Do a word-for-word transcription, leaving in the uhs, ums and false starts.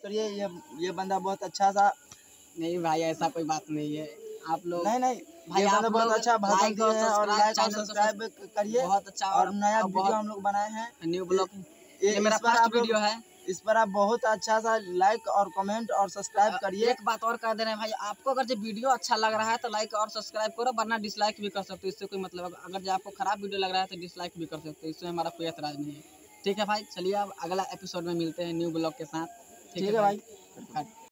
करिए। ये ये बंदा बहुत अच्छा सा। नहीं भाई ऐसा कोई बात नहीं है, आप लोग नहीं नहीं भाई ये आप बंदा बहुत लोग अच्छा भाषण लाइक और दिए हैं और लाइक और सब्सक्राइब सब्सक्राइब करिए। बहुत अच्छा और नया वीडियो बहुत हम लोग बनाए हैं न्यू ब्लॉग। ये, ये मेरा इस पर फर्स्ट आप लोग वीडियो है। इस पर आप बहुत अच्छा सा लाइक और कमेंट और सब्सक्राइब करिए। एक बात और कर दे रहे हैं भाई, आपको अगर जो वीडियो अच्छा लग रहा है तो लाइक और सब्सक्राइब करो, वरना डिसलाइक भी कर सकते हो, इससे कोई मतलब। अगर जो आपको खराब वीडियो लग रहा है तो डिसलाइक भी कर सकते हो, इससे हमारा कोई एतराज नहीं है। ठीक है भाई, चलिए अब अगला एपिसोड में मिलते हैं न्यू ब्लॉग के साथ। ठीक है भाई।